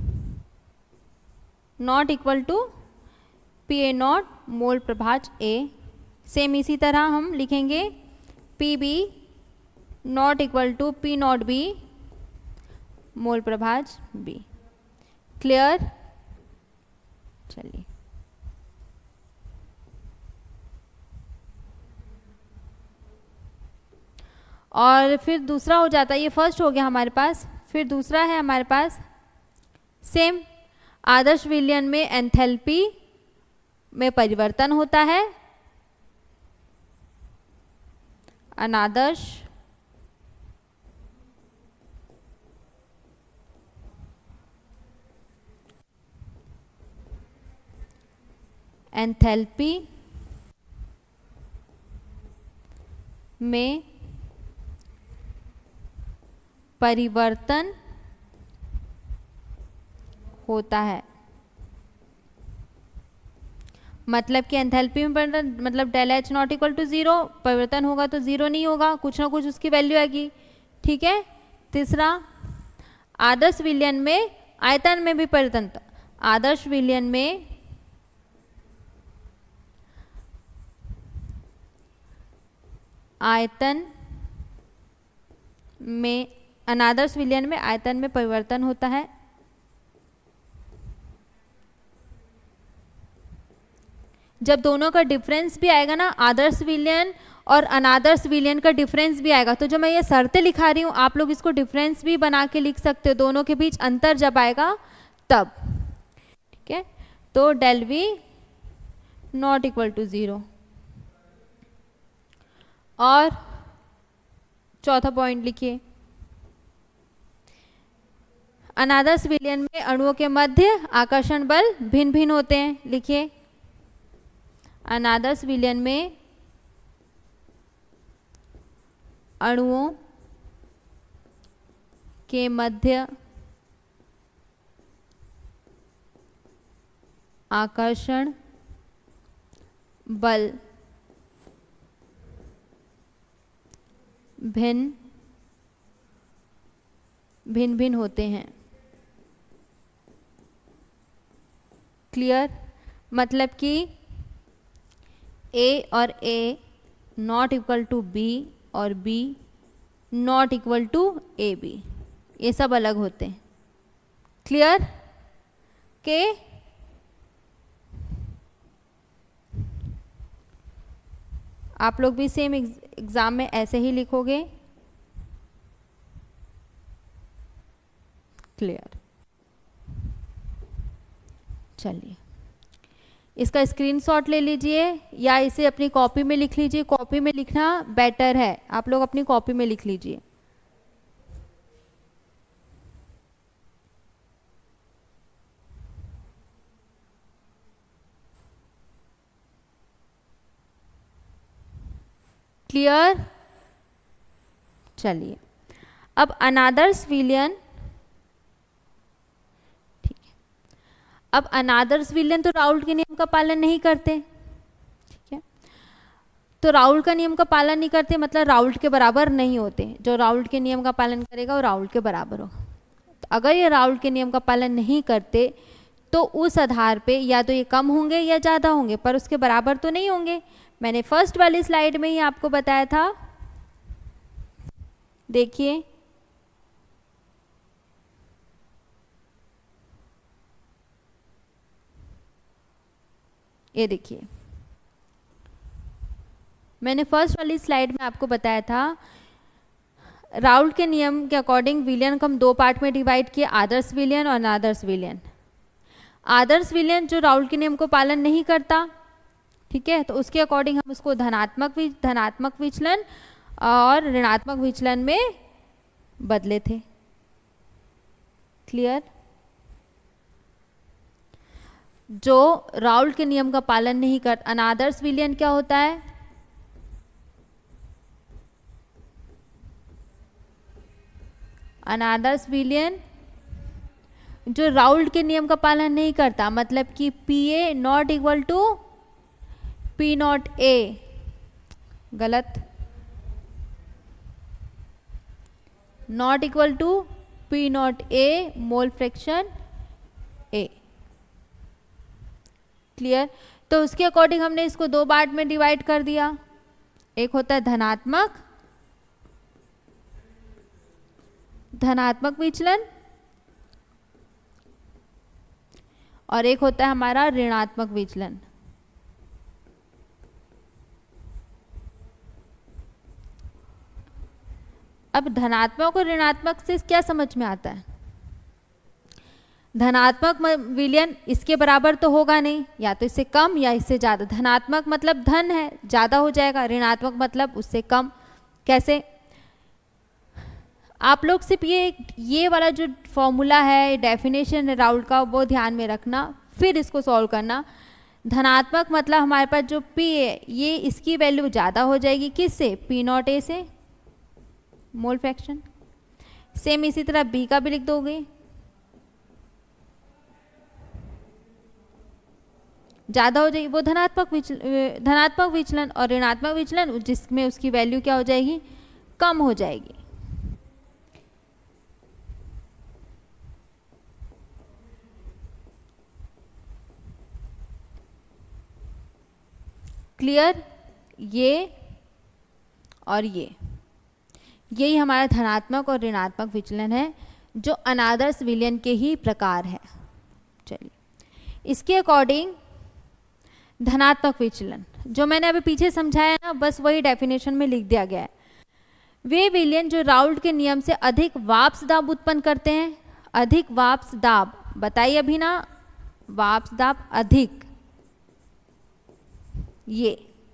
not equal to P A not mole प्रभाज ए। सेम इसी तरह हम लिखेंगे P B not equal to P not B mole प्रभाज बी। क्लियर? चलिए, और फिर दूसरा हो जाता है, ये फर्स्ट हो गया हमारे पास। फिर दूसरा है हमारे पास सेम, आदर्श विलयन में एंथैल्पी में परिवर्तन होता है, अनादर्श एंथैल्पी में परिवर्तन होता है। मतलब कि एंथैल्पी में परिवर्तन, मतलब del H not equal to 0, परिवर्तन होगा तो 0 नहीं होगा, कुछ ना कुछ उसकी वैल्यू आएगी, ठीक है। तीसरा, आदर्श विलयन में आयतन में भी परिवर्तन, आदर्श विलयन में आयतन में, अनादर्श विलयन में आयतन में परिवर्तन होता है। जब दोनों का डिफरेंस भी आएगा ना, आदर्श विलयन और अनादर्श विलयन का डिफरेंस भी आएगा, तो जो मैं ये शर्तें लिखा रही हूँ आप लोग इसको डिफरेंस भी बना के लिख सकते हो, दोनों के बीच अंतर जब आएगा तब। ठीक है, तो del V not equal to 0। और चौथा पॉइंट लिखिए, अनादर्श विलयन में अणुओं के मध्य आकर्षण बल भिन्न भिन्न होते हैं। लिखिए, अनादर्श विलयन में अणुओं के मध्य आकर्षण बल भिन्न भिन्न होते हैं। क्लियर? मतलब कि A और A not equal to B और B not equal to AB, ये सब अलग होते हैं। क्लियर? के आप लोग भी सेम एग्जाम में ऐसे ही लिखोगे। क्लियर? चलिए, इसका स्क्रीनशॉट ले लीजिए या इसे अपनी कॉपी में लिख लीजिए। कॉपी में लिखना बेटर है, आप लोग अपनी कॉपी में लिख लीजिए। क्लियर? चलिए, अब अनादर्श विलयन, ठीक है, अब अनादर्श विलयन तो राउल्ट के नियम का पालन नहीं करते। ठीक है, तो राउल्ट का नियम का पालन नहीं करते मतलब राउल्ट के बराबर नहीं होते। जो राउल्ट के नियम का पालन करेगा वो राउल्ट के बराबर होगा। तो अगर ये राउल्ट के नियम का पालन नहीं करते तो उस आधार पे या तो ये कम होंगे या ज़्यादा होंगे, पर उसके बराबर तो नहीं होंगे। मैंने फर्स्ट वाली स्लाइड में ही आपको बताया था, देखिए, ये देखिए, मैंने फर्स्ट वाली स्लाइड में आपको बताया था राउल्ट के नियम के अकॉर्डिंग विलयन को हम दो पार्ट में डिवाइड किए, आदर्श विलयन और अनादर्श विलयन। आदर्श विलयन जो राउल्ट के नियम को पालन नहीं करता, ठीक है, तो उसके अकॉर्डिंग हम उसको धनात्मक विचलन और ऋणात्मक विचलन में बदले थे। क्लियर? जो राउल्ट के नियम का पालन नहीं कर, अनादर्श विलयन क्या होता है? अनादर्श विलयन जो राउल्ट के नियम का पालन नहीं करता, मतलब कि PA not equal to P not A, गलत, not equal to P not A mole fraction A। Clear? तो उसके अकॉर्डिंग हमने इसको दो पार्ट में डिवाइड कर दिया। एक होता है धनात्मक विचलन और एक होता है हमारा ऋणात्मक विचलन। अब धनात्मक और ऋणात्मक से क्या समझ में आता है? धनात्मक विलयन इसके बराबर तो होगा नहीं, या तो इससे कम या इससे ज़्यादा। धनात्मक मतलब धन है, ज़्यादा हो जाएगा, ऋणात्मक मतलब उससे कम। कैसे? आप लोग सिर्फ ये वाला जो फॉर्मूला है, डेफिनेशन है राउल्ट का, वो ध्यान में रखना, फिर इसको सॉल्व करना। धनात्मक मतलब हमारे पास जो P है ये इसकी वैल्यू ज़्यादा हो जाएगी, किससे? P नॉट A से, मोल फ्रैक्शन। सेम इसी तरह B का भी लिख दोगे, ज़्यादा हो जाएगी वो धनात्मक विचलन और ऋणात्मक विचलन जिसमें उसकी वैल्यू क्या हो जाएगी? कम हो जाएगी। क्लियर? ये और यही हमारा धनात्मक और ऋणात्मक विचलन है, जो अनादर्श विलयन के ही प्रकार है। चलिए, इसके अकॉर्डिंग धनात्मक विचलन जो मैंने अभी पीछे समझाया ना, बस वही डेफिनेशन में लिख दिया गया है। वे विलयन जो राउल्ट के नियम से अधिक वाष्प दाब उत्पन्न करते हैं, अधिक वाष्प दाब, बताइए अभी ना, वाष्प दाब अधिक, ये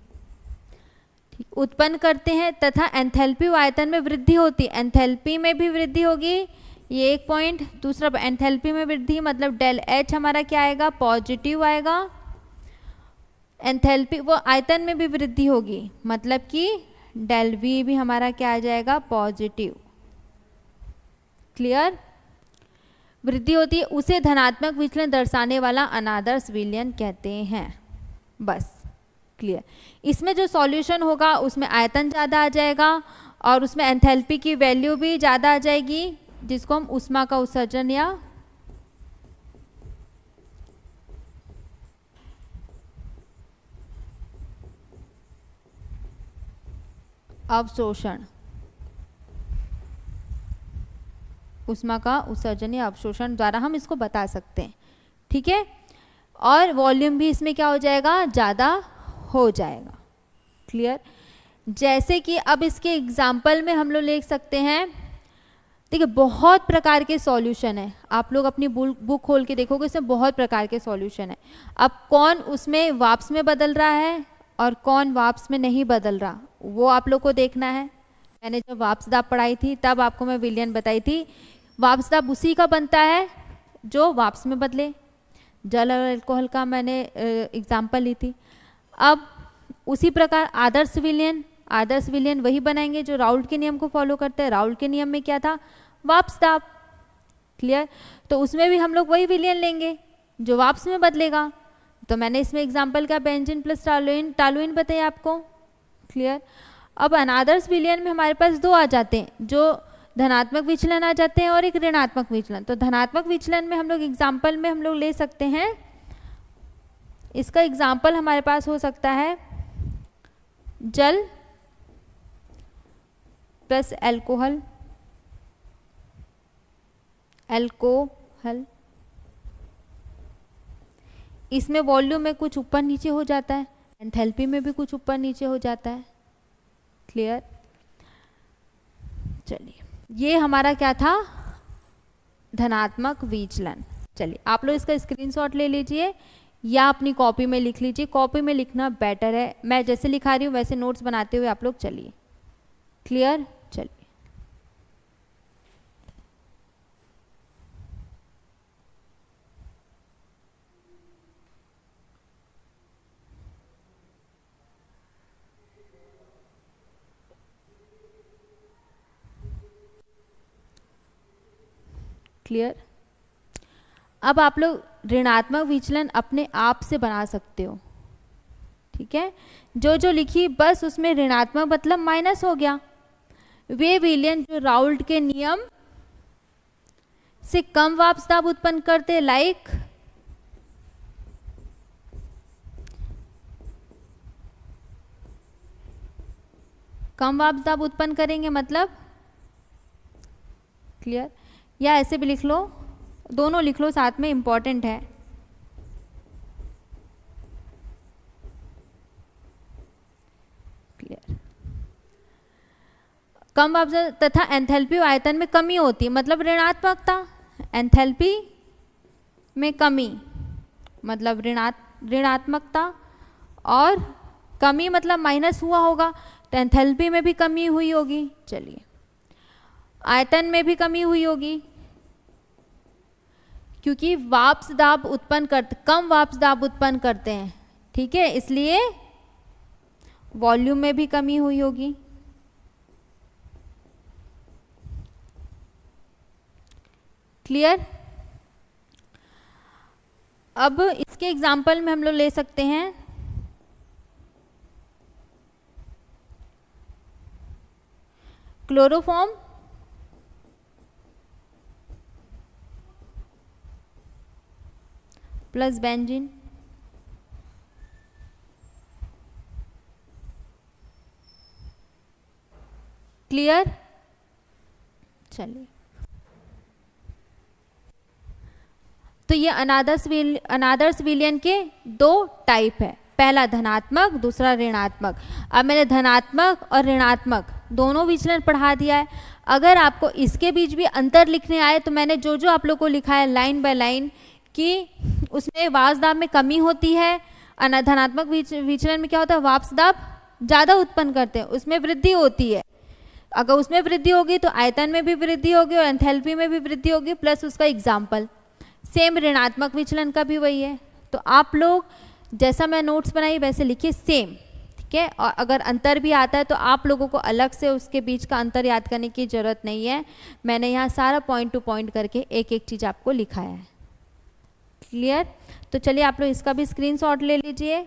उत्पन्न करते हैं तथा एंथैल्पी व आयतन में वृद्धि होती है। एंथैल्पी में भी वृद्धि होगी, ये एक पॉइंट। दूसरा, एंथैल्पी में वृद्धि मतलब डेल एच हमारा क्या आएगा, पॉजिटिव आएगा। एंथैल्पी वो आयतन में भी वृद्धि होगी, मतलब कि डेल वी भी हमारा क्या आ जाएगा, पॉजिटिव। क्लियर? वृद्धि होती है, उसे धनात्मक विचलन दर्शाने वाला अनादर्श विलयन कहते हैं। बस क्लियर। इसमें जो सॉल्यूशन होगा उसमें आयतन ज़्यादा आ जाएगा और उसमें एंथैल्पी की वैल्यू भी ज़्यादा आ जाएगी, जिसको हम ऊष्मा का उत्सर्जन या अवशोषण, ऊष्मा का उत्सर्जन या अवशोषण द्वारा हम इसको बता सकते हैं। ठीक है, और वॉल्यूम भी इसमें क्या हो जाएगा, ज़्यादा हो जाएगा। क्लियर? जैसे कि अब इसके एग्जाम्पल में हम लोग लिख सकते हैं, देखिए बहुत प्रकार के सॉल्यूशन है, आप लोग अपनी बुक खोल के देखोगे, इसमें बहुत प्रकार के सॉल्यूशन है। अब कौन उसमें वाष्प में बदल रहा है और कौन वाष्प में नहीं बदल रहा, वो आप लोग को देखना है। मैंने जब वाष्प दाब पढ़ाई थी तब आपको मैं विलयन बताई थी, वाष्प दाब उसी का बनता है जो वाष्प में बदले। जल और अल्कोहल का मैंने एग्जाम्पल ली थी। अब उसी प्रकार आदर्श विलयन वही बनाएंगे जो राउल्ट के नियम को फॉलो करते हैं। राउल्ट के नियम में क्या था, वाष्प दाब। क्लियर? तो उसमें भी हम लोग वही विलयन लेंगे जो वाष्प में बदलेगा। तो मैंने इसमें एग्जाम्पल का बेंजीन प्लस टालुइन बताइए आपको। क्लियर? अब अनादर्श विलयन में हमारे पास दो आ जाते हैं, जो धनात्मक विचलन आ जाते हैं और एक ऋणात्मक विचलन। तो धनात्मक विचलन में हम लोग एग्जाम्पल में हम लोग ले सकते हैं, इसका एग्जाम्पल हमारे पास हो सकता है जल प्लस अल्कोहल, इसमें वॉल्यूम में कुछ ऊपर नीचे हो जाता है, एंथैल्पी में भी कुछ ऊपर नीचे हो जाता है। क्लियर? चलिए, ये हमारा क्या था, धनात्मक विचलन। चलिए, आप लोग इसका स्क्रीनशॉट ले लीजिए या अपनी कॉपी में लिख लीजिए, कॉपी में लिखना बेटर है। मैं जैसे लिखा रही हूँ वैसे नोट्स बनाते हुए आप लोग चलिए। क्लियर? चलिए, क्लियर? अब आप लोग ऋणात्मक विचलन अपने आप से बना सकते हो। ठीक है, जो जो लिखी बस उसमें ऋणात्मक मतलब माइनस हो गया। वे विलयन जो राउल्ट के नियम से कम वाष्प दाब उत्पन्न करते, लाइक कम वाष्प दाब उत्पन्न करेंगे मतलब, क्लियर? या ऐसे भी लिख लो, दोनों लिख लो साथ में, इंपॉर्टेंट है। क्लियर? कम वाष्प तथा एंथैल्पी आयतन में कमी होती है, मतलब ऋणात्मकता। एंथैल्पी में कमी मतलब ऋणात्मकता, और कमी मतलब माइनस हुआ होगा, तो एंथैल्पी में भी कमी हुई होगी। चलिए, आयतन में भी कमी हुई होगी, क्योंकि वाष्प दाब उत्पन्न करते, कम वाष्प दाब उत्पन्न करते हैं। ठीक है, इसलिए वॉल्यूम में भी कमी हुई होगी। क्लियर? अब इसके एग्जाम्पल में हम लोग ले सकते हैं क्लोरोफॉर्म प्लस बेंजीन, क्लियर? चलिए, तो ये अनादर्श विलयन के दो टाइप है, पहला धनात्मक, दूसरा ऋणात्मक। अब मैंने धनात्मक और ऋणात्मक दोनों विचलन पढ़ा दिया है। अगर आपको इसके बीच भी अंतर लिखने आए तो मैंने जो जो आप लोग को लिखा है लाइन बाय लाइन कि उसमें वाष्प दाब में कमी होती है, धनात्मक विचलन में क्या होता है, वाष्प दाब ज़्यादा उत्पन्न करते हैं, उसमें वृद्धि होती है। अगर उसमें वृद्धि होगी तो आयतन में भी वृद्धि होगी और एंथैल्पी में भी वृद्धि होगी, प्लस उसका एग्जाम्पल। सेम ऋणात्मक विचलन का भी वही है। तो आप लोग जैसा मैं नोट्स बनाई वैसे लिखिए सेम, ठीक है। और अगर अंतर भी आता है तो आप लोगों को अलग से उसके बीच का अंतर याद करने की ज़रूरत नहीं है। मैंने यहाँ सारा पॉइंट टू पॉइंट करके एक एक चीज़ आपको लिखाया है। क्लियर? तो चलिए आप लोग इसका भी स्क्रीनशॉट ले लीजिए,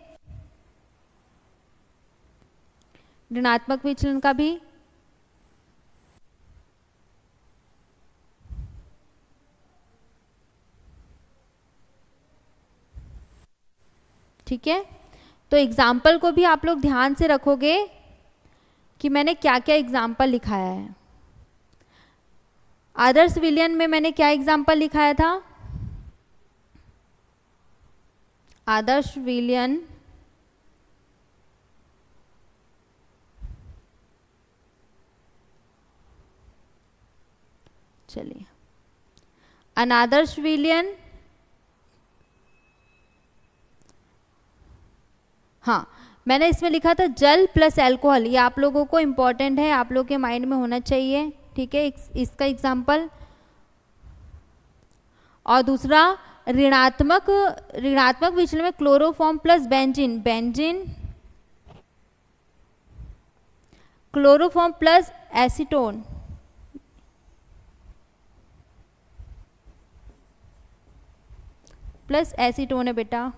ऋणात्मक विचलन का भी। ठीक है, तो एग्जाम्पल को भी आप लोग ध्यान से रखोगे कि मैंने क्या क्या एग्जाम्पल लिखाया है। आदर्श विलयन में मैंने क्या एग्जाम्पल लिखाया था? आदर्श विलयन चलिए, अनादर्श विलयन, हाँ मैंने इसमें लिखा था जल प्लस अल्कोहल, ये आप लोगों को इम्पोर्टेंट है, आप लोग के माइंड में होना चाहिए, ठीक है, इसका एग्जाम्पल। और दूसरा ऋणात्मक विचलन में chloroform plus benzene, chloroform plus acetone, plus acetone है बेटा,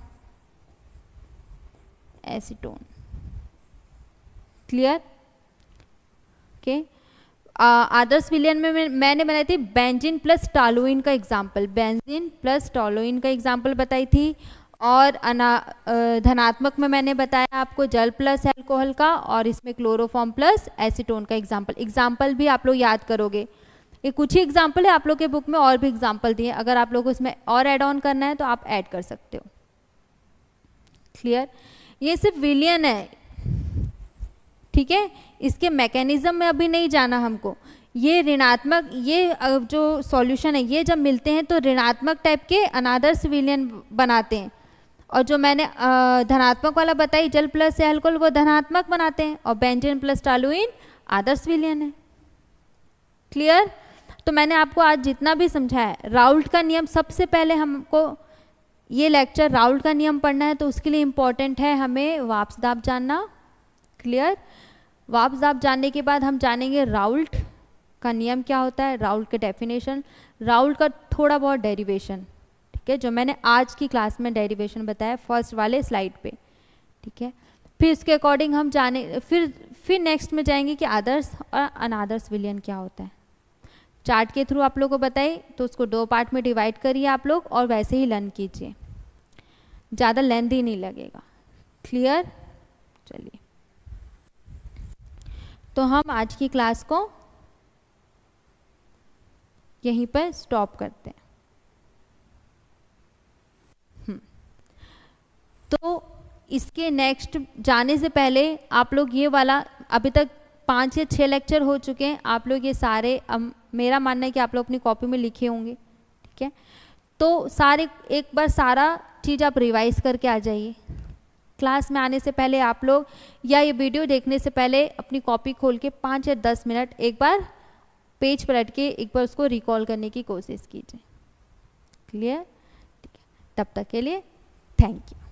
एसीटोन। क्लियर? ओके। आदर्श विलयन में मैंने बनाई थी बेंजीन प्लस टॉलुइन का एग्जाम्पल, बेंजीन प्लस टॉलुइन का एग्जाम्पल बताई थी। और धनात्मक में मैंने बताया आपको जल प्लस अल्कोहल का, और इसमें क्लोरोफॉर्म प्लस एसीटोन का एग्जाम्पल भी आप लोग याद करोगे। ये कुछ ही एग्जाम्पल है, आप लोग के बुक में और भी एग्जाम्पल दिए, अगर आप लोग उसमें और ऐड ऑन करना है तो आप ऐड कर सकते हो। क्लियर? ये सिर्फ विलयन है, ठीक है, इसके मैकेनिज्म में अभी नहीं जाना हमको। ये ऋणात्मक, ये जो सॉल्यूशन है ये जब मिलते हैं तो ऋणात्मक टाइप के अनादर्श विलयन बनाते हैं, और जो मैंने धनात्मक वाला बताई जल प्लस अल्कोहल वो धनात्मक बनाते हैं, और बेंजीन प्लस टॉलुइन आदर्श विलयन है। क्लियर? तो मैंने आपको आज जितना भी समझाया, राउल्ट का नियम सबसे पहले हमको ये लेक्चर राउल्ट का नियम पढ़ना है, तो उसके लिए इम्पॉर्टेंट है हमें वाष्प दाब जानना। क्लियर? वाष्प दाब जानने के बाद हम जानेंगे राउल्ट का नियम क्या होता है, राउल्ट के डेफिनेशन, राउल्ट का थोड़ा बहुत डेरिवेशन, ठीक है, जो मैंने आज की क्लास में डेरिवेशन बताया फर्स्ट वाले स्लाइड पे, ठीक है। फिर इसके अकॉर्डिंग हम जाने फिर नेक्स्ट में जाएंगे कि आदर्श और अनादर्श विलयन क्या होता है। चार्ट के थ्रू आप लोगों को बताइए, तो उसको 2 पार्ट में डिवाइड करिए आप लोग, और वैसे ही लर्न कीजिए, ज़्यादा लेंथी नहीं लगेगा। क्लियर? चलिए, तो हम आज की क्लास को यहीं पर स्टॉप करते हैं। तो इसके नेक्स्ट जाने से पहले आप लोग ये वाला, अभी तक 5 या 6 लेक्चर हो चुके हैं, आप लोग ये सारे, मेरा मानना है कि आप लोग अपनी कॉपी में लिखे होंगे, ठीक है। तो सारे एक बार सारा चीज़ आप रिवाइज करके आ जाइए। क्लास में आने से पहले आप लोग, या ये वीडियो देखने से पहले अपनी कॉपी खोल के 5 या 10 मिनट एक बार पेज पलट के एक बार उसको रिकॉल करने की कोशिश कीजिए। क्लियर? ठीक है, तब तक के लिए थैंक यू।